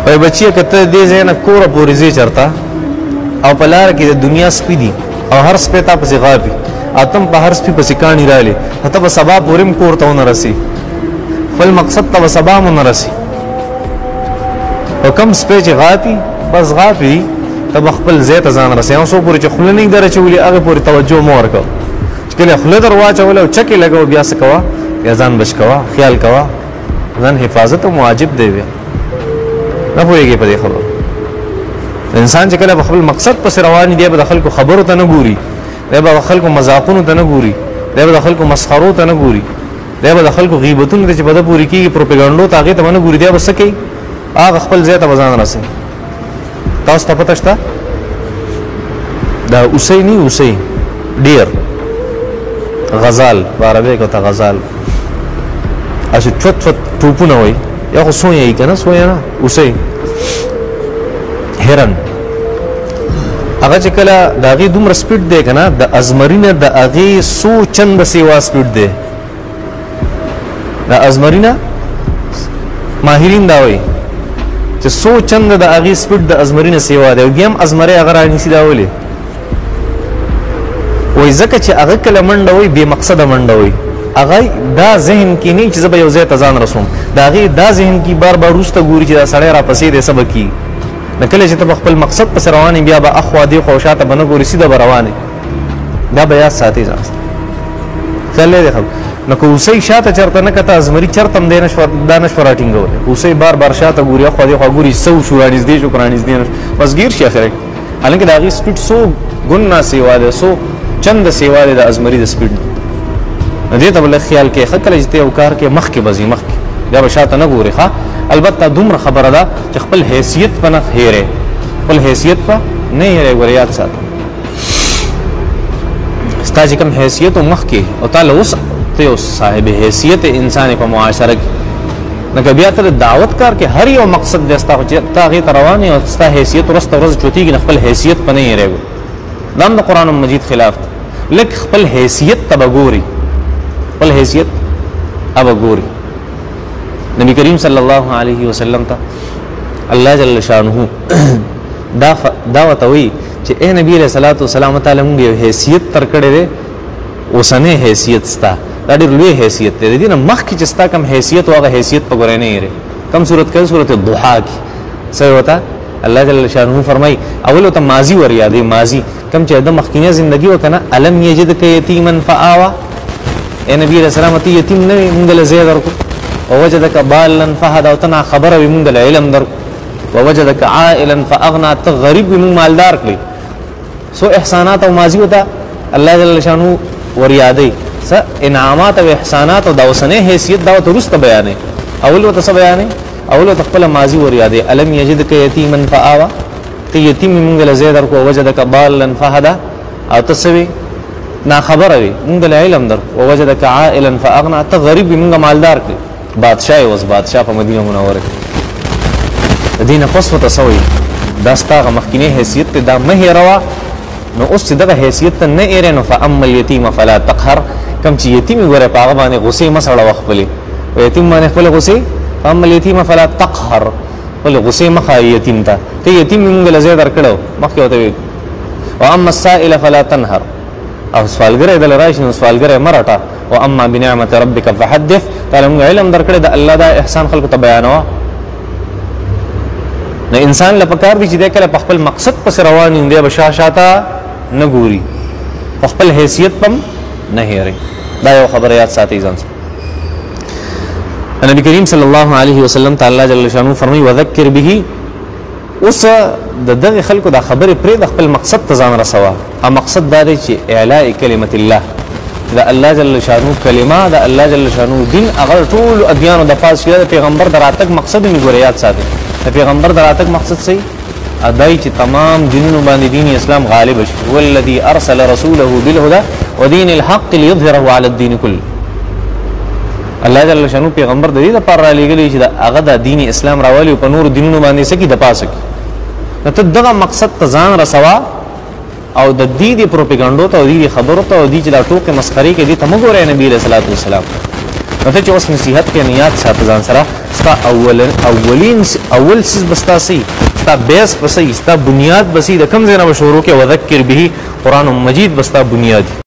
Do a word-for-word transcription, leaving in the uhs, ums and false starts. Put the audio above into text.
وای بچی کته دې ځای نه کوره پورې ځې چرته او په لاره کې د دنیا سپي دي او هر سپی تا پسې غاپي اتم په هر سپي پسې کاڼي رالې ته به سبا پورې هم کور ته ونه رسي خپل مقصد ته به سبا هم ونه رسي او کم سپی چې غاپي بس غاپي ته به خپل ځای ته ځان رسي او څو پورې چې خوله نه در اچولي هغې پورې توجه مه ورکوه چې کله خوله در واچوله او چکې لګوه بیا څه کوه بیا ځان بچ کوه خیال کوه ځان حفاظت هم واجب دی بیا نه پوهېږي په دې خبرو انسان چې کله په خپل مقصد پسې روان دی به د خلکو خبرو ته نه ګوري دی به د خلکو مذاقونو ته نه ګوري دی به د خلکو مسخرو ته نه ګوري دی به د خلکو غیبتونو ته چې په ده پورې کېږي پروپیګنډو ته هغې ته به نه ګوري دی به څه کوي هغه خپل ځای ته به ځان رسوي تاسو ته پته شته دا اوسۍ نه اوسۍ ډېر غزال په عربۍ کې ورته غزال هسې چوت چوت ټوپونه وایي یا خو سویه یي که نه سویه نه اوسۍ هرن هغه چې کله د هغې دومره سپیډ دی که نه د ازمرینه د هغې څو چنده سیوا سپیډ دی د ازمرینه ماهرین دا وایي چې څو چنده د هغې سپیډ د ازمرینه سیوا دی او بیا هم ازمرۍ هغه رانیسي دا ولې وایي ځکه چې هغه کله منډه وایي بې مقصده منډه وایي هغه دا ذهن کې نه چې زه به یو ځای ته ځان رسوم د هغې دا ذهن کې بار بار وروسته ګوري چې دا سړی راپسې دی څه به کېږي نو کله چې ته به خپل مقصد پسې روان بیا به اخوا دېخوا او شاته به نه ګوري سیده به روان دا به یاد ساتي ځان خیال دی خلکو نو که اوسۍ شاته چېرته نه کته ازمري چېرته هم دی نشوه دا نشوه راټینګولی اوسۍ بار بار شاته ګوري اخوا دېخوا ګوري څه وشو رانږدې شو که رانږدې نه شو بس ګیر شي اخر حالانکې د هغې سپیډ څو ګنا سیوا دی څو چنده سیوا دی د ازمري د سپیډ نو دې ته به لږ خیال کوې ښه کله چې ته یو کار کوې مخکې به ځي مخکې بیا به شاته نه ګورې ښه البته دومره خبره ده چې خپل حیثیت په نه هېرې خپل حیثیت په نه هېرې ګوره یاد ساته ستا چې کوم حیثیت و مخکې او تا له اوس ته یو صاحب حیثیت انسان په معاشره کې لکه بیا ته د دعوت کار کې هر یو مقصد دی ستا خو چې ته هغې ته روان یې او ستا حیثیت ورځ ته ورځ چوتېږي نه خپل حیثیت په نه هېرې ګوره دا هم د قرآن مجید خلاف دی لږ خپل حیثیت ته به ګوري خپل حیثیت اب ګوري نبی کریم صلی الله علیه وسلم ته الله جل شانه دا دا ورته وایي چې اے نبی علیه صلات وسلام تعالی مونږ یو حیثیت تر کړی دی اوسنی حیثیت ستا دا ډېر لوی حیثیت دی د دې نه مخکې چې ستا کوم حیثیت و هغه حیثیت په ګورې نه هېرې کوم صورت کې صورت ضحا کې څه ورته الله جل شانه فرمایي اول ورته ماضي ور یادوي ماضي کوم چې د مخکینۍ زندګي و که نه الم یجدک یتیما فآوا اے نبی علیہ السلام ته یتیم نه وي مونږ له ځای درکړو ووجدک ضالا فهدی او ته ناخبره وي مونږ له علم درکړو ووجدک عائلا فاغنی ته غریب وي مونږ مالدار کړي څو احسانات او ماضي ورته الله جل شانه ور یادوي څه انعامات او احسانات او د اوسنۍ حیثیت دا ورته وروسته بیانوي اول ورته څه بیانوي اول ورته خپله ماضي ور یادوي الم یجدک یتیما فآوا ته یتیم وي مونږ له ځای درکړو ووجدک ضالا فهدی او ته څه وي ناخبره وي مونږ له علم در ووجدک عائلا فاغنی ته غریب وي مونږ مالدار کړي بادشاه یې اوس بادشاه په مدینه منوره کې د دې نه پس ورته څه وایي دا ستا هغه مخکینی حیثیت دی دا مه هېروه نو اوس چې دغه حیثیت ته نه هېرې نو فاما الیتیم فلا تقهر کوم چې یتیم یې ګورې په هغه باندې غصې مه سړوه خپلې په یتیم باندې خپلې غصې فاما الیتیم فلا تقهر خپلې غصې مه ښایې یتیم ته ته یتیم یې مونږ له ځای درکړی مخکې ورته ویل واما السائل فلا تنهر او سوالګری دله راشي نو سوالګری مه رټه واما بنعمت ربک فحدث تعالی مونږ علم درکړی د الله دا احسان خلکو ته بیانوه نو انسان له پکار دی چې دی کله په خپل مقصد پسې روان وي دی به شا شاته نه ګوري په خپل حیثیت پم نه هېرئ دا یو خبره یاد ساتئ ځان سره نبی کریم صلی الله علیه وسلم ته الله جل شانه فرمایي وذکر به اوس د دغه خلکو دا خبرې پرې د خپل مقصد ته ځان رسوه او مقصد دا دی چې اعلاء کلمت الله د الله جل شانه کلمه د الله جل شانه دین هغه ټولو ادیانو د پاس د پیغمبر د راتګ مقصد مې ګوره یاد ساتئ د پیغمبر د راتګ مقصد صحیح ادای چې تمام دینونو باندې دین اسلام غالب شي هو الذي ارسل رسوله بالهدى ودين الحق ليظهره على الدين كله الله جل شانو پیغمبر د دې لپاره را لېږلی چې هغه د دین اسلام راولي او په نورو دینونو باندې سکی د پاسه کی نو ته دغه مقصد ته ځان رسوا او د دې د پروپاګاندا ته او دې خبرو ته او دې چې دا ټوکې مسخري کې دي ته مګورې نبی رسول الله صلی الله علیه وسلم نو ته چې اوس نصیحت کې نیات ساته ځان سره ستا اول اولین اول سیز بستا سي ستا بیس بسي ستا بنیاد بسي د کوم ځای نه به شروع کې وذکر به قرآن مجید بستا بنیاد